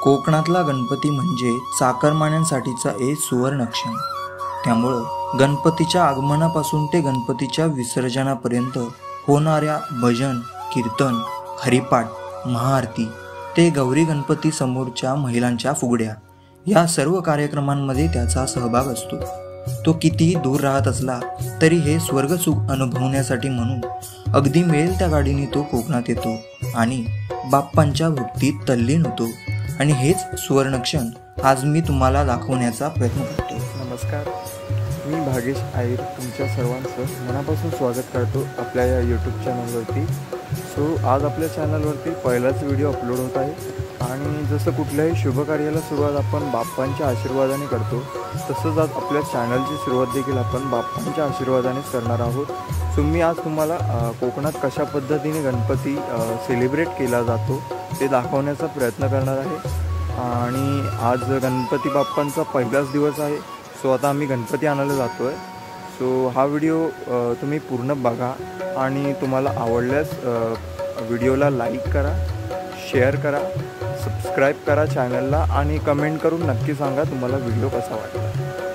कोकणातला गणपती म्हणजे चाकरमान्यांसाठीचा एक सुवर्णक्षण. त्यामुळं गणपतीच्या आगमनापासून ते गणपतीच्या विसर्जनापर्यंत होणाऱ्या भजन, कीर्तन, हरिपाठ, महाआरती ते गौरी गणपती समोरच्या महिलांच्या फुगड्या या सर्व कार्यक्रमांमध्ये त्याचा सहभाग असतो. तो कितीही दूर राहत असला तरी हे स्वर्गसुख अनुभवण्यासाठी म्हणून अगदी मिळेल त्या गाडीने तो कोकणात येतो आणि बाप्पांच्या भक्तीत तल्लीन होतो. आणि हेच सुवर्णक्षण आज मी तुम्हाला दाखवण्याचा प्रयत्न करतो. नमस्कार, मी भागेश आयर तुमच्या सर्वांचं मनापासून स्वागत करतो आपल्या या यूट्यूब चॅनलवरती. आज आपल्या चॅनलवरती पहिलाच व्हिडिओ अपलोड होत आहे आणि जसं कुठल्याही शुभकार्याला सुरुवात आपण बाप्पांच्या आशीर्वादाने करतो, तसंच आज आपल्या चॅनलची सुरुवात देखील आपण बाप्पांच्या आशीर्वादानेच करणार आहोत. मी आज तुम्हाला कोकणात कशा पद्धतीने गणपती सेलिब्रेट केला जातो ते दाखवण्याचा प्रयत्न करणार आहे. आणि आज गणपती बाप्पांचा पहिलाच दिवस आहे. आता आम्ही गणपती आणायला जातो आहे. हा व्हिडिओ तुम्ही पूर्ण बघा आणि तुम्हाला आवडल्यास व्हिडिओला लाईक करा, शेअर करा, सबस्क्राईब करा चॅनलला आणि कमेंट करून नक्की सांगा तुम्हाला व्हिडिओ कसा वाटला.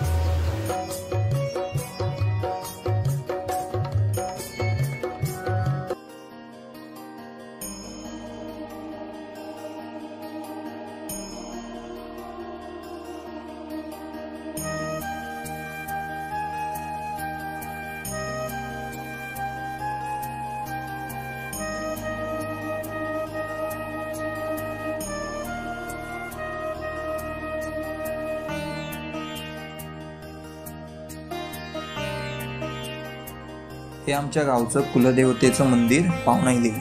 हे आमच्या गावचं कुलदेवतेचं मंदिर पावनाई देवी.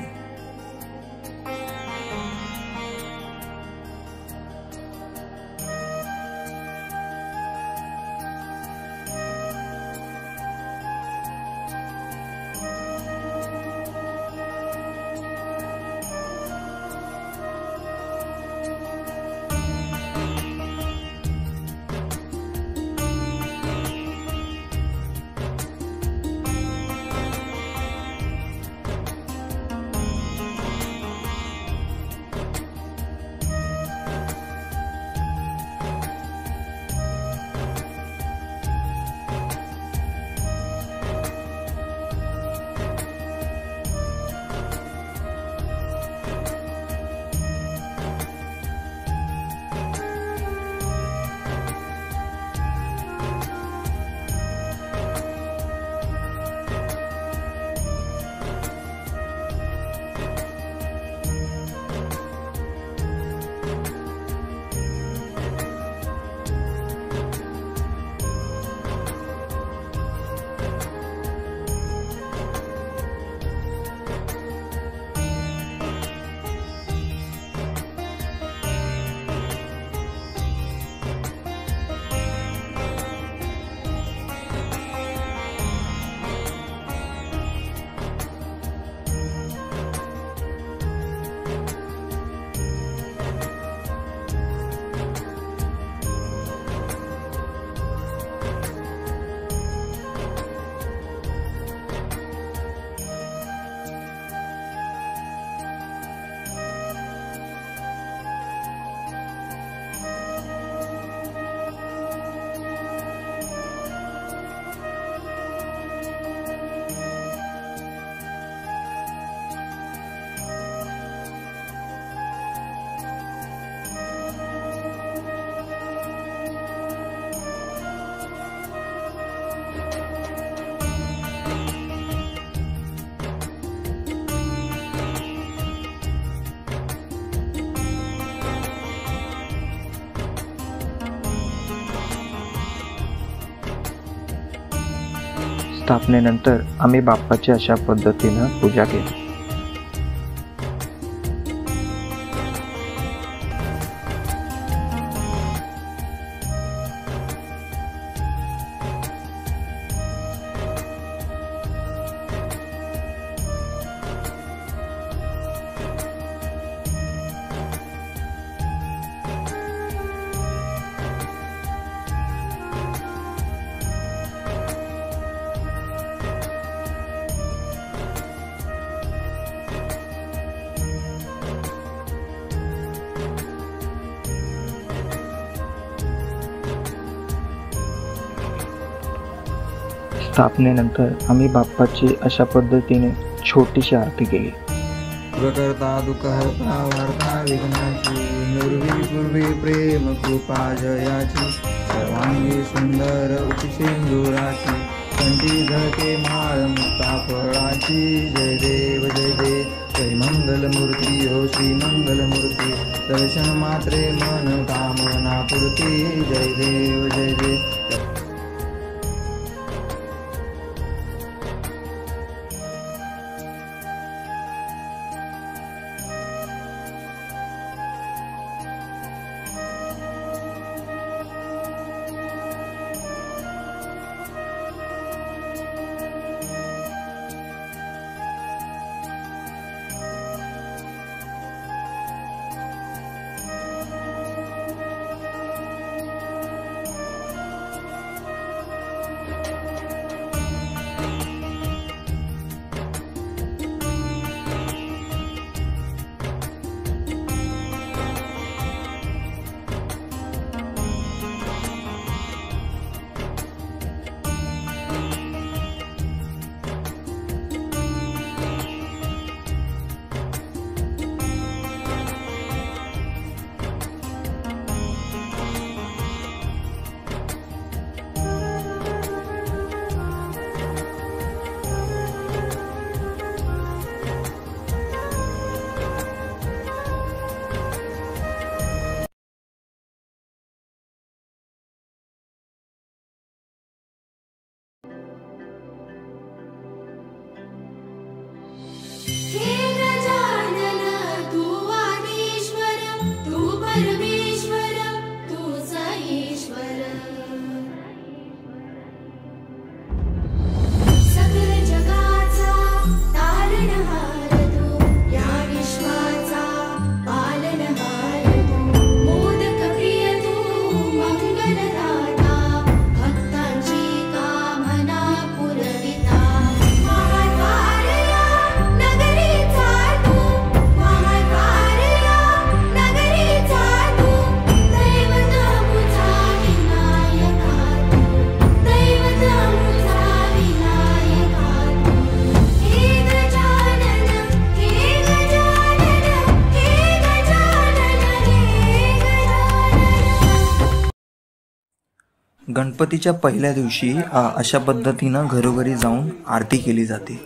स्थापनेनंतर आम्ही बाप्पाची अशा पद्धतीनं पूजा केली. स्थापनेनंतर आम्ही बाप्पाची अशा पद्धतीने छोटीशी आरती केली. प्रकर्ता दुःखहर्ता वार्ता विघ्नाची निर्वी पूर्वी प्रेम कृपा जयाची सर्वांगी सुंदर उचिसेंदुराची कंठी झळके माळ मुक्ता फळाची जय देव जय देव जय मंगलमूर्ती हो श्री मंगलमूर्ती दर्शन मात्रे मन कामना पूर्ती जय देव जय देव. गणपतीच्या पहिल्या दिवशी अशा पद्धतीनं घरोघरी जाऊन आरती केली जाते.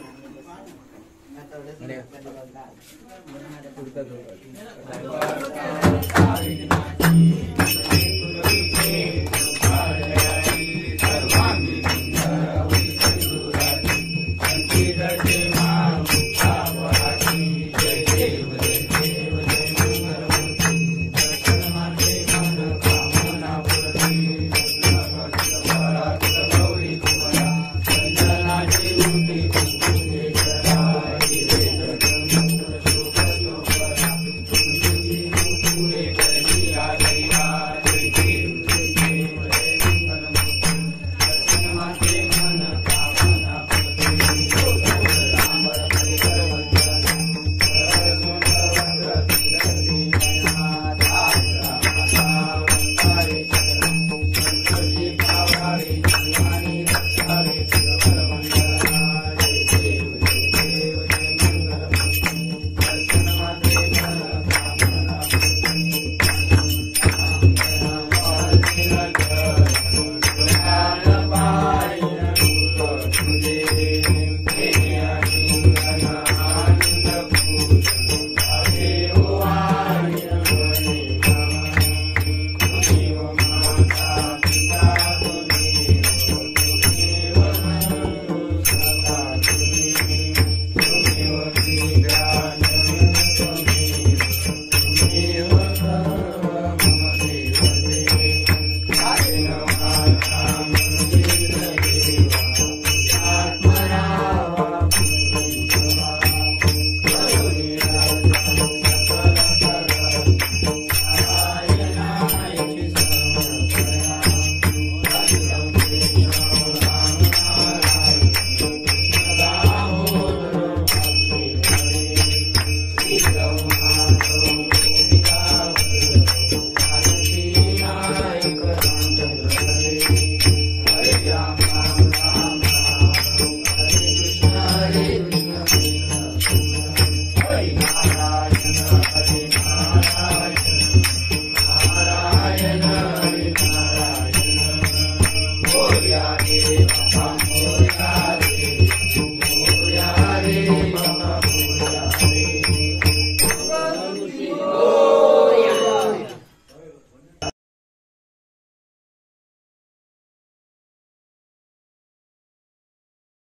नमः